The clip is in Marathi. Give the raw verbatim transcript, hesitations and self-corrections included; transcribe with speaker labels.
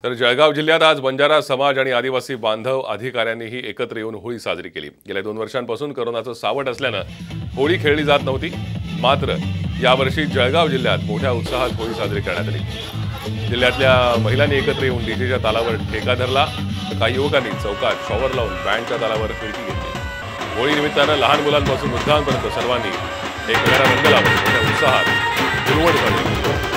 Speaker 1: तर जळगाव जिल्ह्यात आज बंजारा समाज आणि आदिवासी बांधव अधिकाऱ्यांनीही एकत्र येऊन होळी साजरी केली। गेल्या दोन वर्षांपासून कोरोनाचं सावट असल्यानं होळी खेळली जात नव्हती, मात्र यावर्षी जळगाव जिल्ह्यात मोठ्या उत्साहात होळी साजरी करण्यात आली। जिल्ह्यातल्या महिलांनी एकत्र येऊन डीजेच्या तालावर ठेका धरला, तर काही युवकांनी चौकात शॉवर लावून बँडच्या तालावर फिरकी घेतली। होळी निमित्तानं लहान मुलांपासून वृद्धांपर्यंत सर्वांनी एकमेकांना रंग लावून मोठ्या उत्साहात हिरवळ झाली।